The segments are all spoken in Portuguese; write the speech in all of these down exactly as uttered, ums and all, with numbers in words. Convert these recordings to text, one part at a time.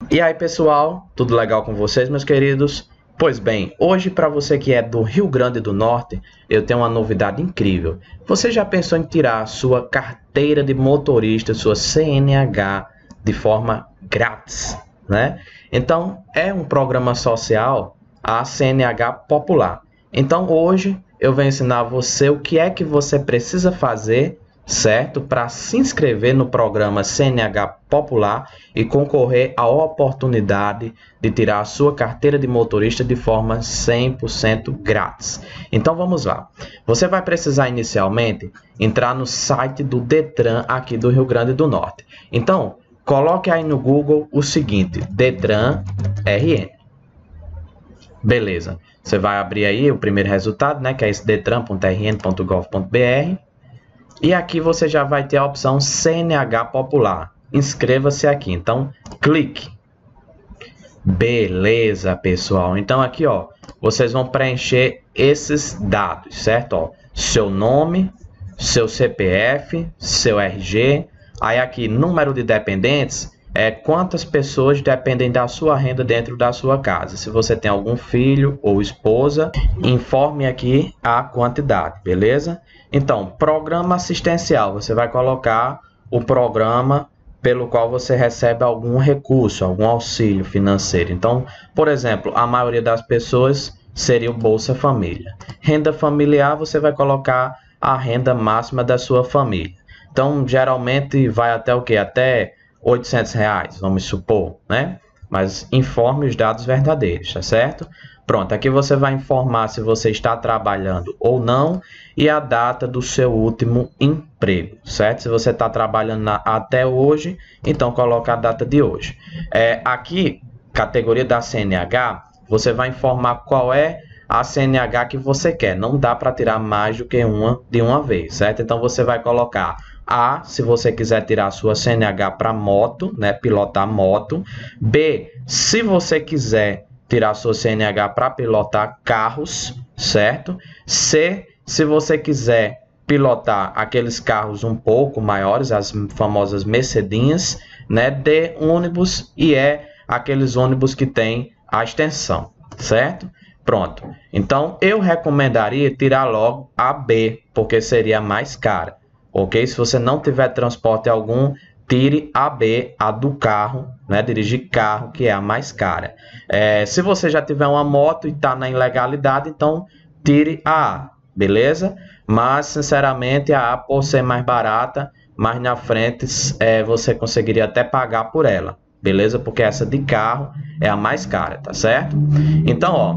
E aí, pessoal, tudo legal com vocês, meus queridos? Pois bem, hoje para você que é do Rio Grande do Norte, eu tenho uma novidade incrível. Você já pensou em tirar a sua carteira de motorista, sua C N H, de forma grátis, né? Então, é um programa social, a C N H Popular. Então, hoje eu vou ensinar você o que é que você precisa fazer, certo? Para se inscrever no programa C N H Popular e concorrer à oportunidade de tirar a sua carteira de motorista de forma cem por cento grátis. Então vamos lá. Você vai precisar inicialmente entrar no site do Detran aqui do Rio Grande do Norte. Então, coloque aí no Google o seguinte, Detran R N. Beleza. Você vai abrir aí o primeiro resultado, né, que é esse detran ponto r n ponto gov ponto b r. E aqui você já vai ter a opção C N H Popular. Inscreva-se aqui. Então, clique. Beleza, pessoal. Então, aqui, ó, vocês vão preencher esses dados, certo? Ó, seu nome, seu C P F, seu R G. Aí aqui, número de dependentes, é quantas pessoas dependem da sua renda dentro da sua casa. Se você tem algum filho ou esposa, informe aqui a quantidade, beleza? Então, programa assistencial, você vai colocar o programa pelo qual você recebe algum recurso, algum auxílio financeiro. Então, por exemplo, a maioria das pessoas seria o Bolsa Família. Renda familiar, você vai colocar a renda máxima da sua família. Então, geralmente vai até o quê? Até oitocentos reais, vamos supor, né? Mas informe os dados verdadeiros, tá certo? Pronto, aqui você vai informar se você está trabalhando ou não e a data do seu último emprego, certo? Se você está trabalhando na, até hoje, então coloca a data de hoje. É, aqui, categoria da C N H, você vai informar qual é a C N H que você quer. Não dá para tirar mais do que uma de uma vez, certo? Então você vai colocar A, se você quiser tirar a sua C N H para moto, né, pilotar moto. B, se você quiser tirar a sua C N H para pilotar carros, certo? C, se você quiser pilotar aqueles carros um pouco maiores, as famosas Mercedinhas, né? D, ônibus, e E, aqueles ônibus que tem a extensão, certo? Pronto. Então, eu recomendaria tirar logo a B, porque seria mais cara. Ok? Se você não tiver transporte algum, tire a B, a do carro, né? Dirigir carro, que é a mais cara. É, se você já tiver uma moto e está na ilegalidade, então tire a A, beleza? Mas, sinceramente, a A, por ser mais barata, mais na frente é, você conseguiria até pagar por ela, beleza? Porque essa de carro é a mais cara, tá certo? Então, ó,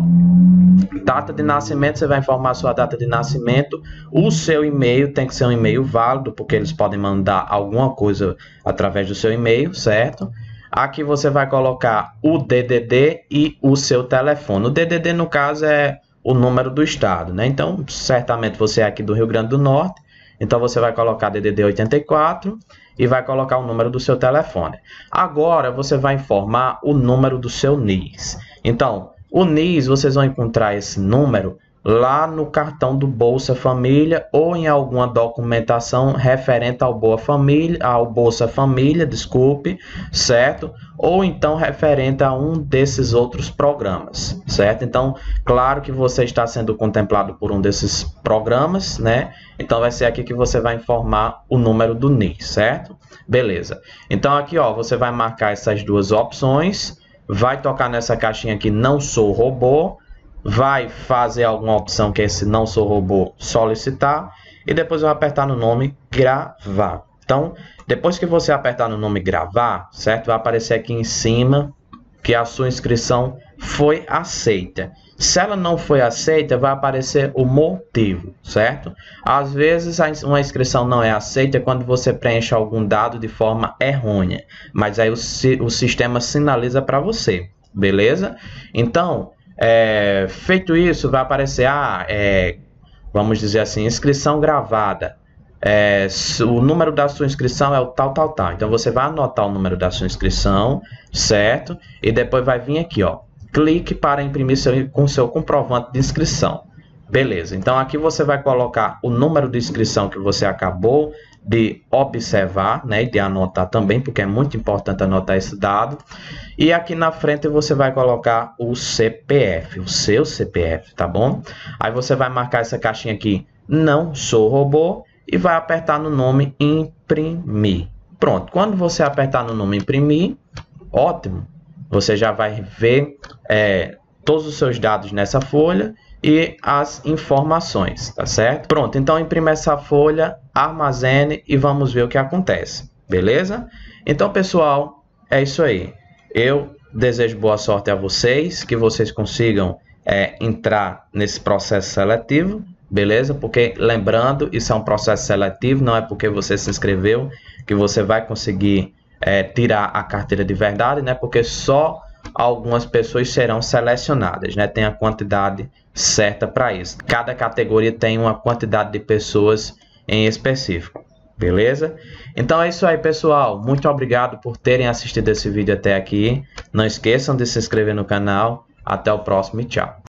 data de nascimento, você vai informar a sua data de nascimento. O seu e-mail tem que ser um e-mail válido, porque eles podem mandar alguma coisa através do seu e-mail, certo? Aqui você vai colocar o D D D e o seu telefone. O D D D, no caso, é o número do estado, né? Então, certamente você é aqui do Rio Grande do Norte, então você vai colocar D D D oitenta e quatro e vai colocar o número do seu telefone. Agora, você vai informar o número do seu N I S. Então, o N I S, vocês vão encontrar esse número lá no cartão do Bolsa Família ou em alguma documentação referente ao Boa Família, ao Bolsa Família, desculpe, certo? Ou então referente a um desses outros programas, certo? Então, claro que você está sendo contemplado por um desses programas, né? Então, vai ser aqui que você vai informar o número do N I S, certo? Beleza. Então, aqui, ó, você vai marcar essas duas opções. Vai tocar nessa caixinha aqui, não sou robô, vai fazer alguma opção que é esse não sou robô, solicitar, e depois vai apertar no nome gravar. Então, depois que você apertar no nome gravar, certo? Vai aparecer aqui em cima que a sua inscrição foi aceita. Se ela não foi aceita, vai aparecer o motivo, certo? Às vezes, uma inscrição não é aceita quando você preenche algum dado de forma errônea, mas aí o, o sistema sinaliza para você, beleza? Então, é, feito isso, vai aparecer, ah, é, vamos dizer assim, inscrição gravada. É, o número da sua inscrição é o tal, tal, tal. Então, você vai anotar o número da sua inscrição, certo? E depois vai vir aqui, ó. Clique para imprimir seu, com seu comprovante de inscrição. Beleza. Então, aqui você vai colocar o número de inscrição que você acabou de observar, né, e de anotar também, porque é muito importante anotar esse dado. E aqui na frente você vai colocar o C P F, o seu C P F, tá bom? Aí você vai marcar essa caixinha aqui, não sou robô, e vai apertar no nome imprimir. Pronto, quando você apertar no nome imprimir, ótimo, você já vai ver é, todos os seus dados nessa folha e as informações, tá certo? Pronto, então imprime essa folha, armazene e vamos ver o que acontece, beleza? Então, pessoal, é isso aí. Eu desejo boa sorte a vocês, que vocês consigam é, entrar nesse processo seletivo, beleza? Porque, lembrando, isso é um processo seletivo, não é porque você se inscreveu que você vai conseguir é, tirar a carteira de verdade, né? Porque só algumas pessoas serão selecionadas, né? Tem a quantidade certa para isso. Cada categoria tem uma quantidade de pessoas em específico, beleza? Então é isso aí, pessoal. Muito obrigado por terem assistido esse vídeo até aqui. Não esqueçam de se inscrever no canal. Até o próximo e tchau.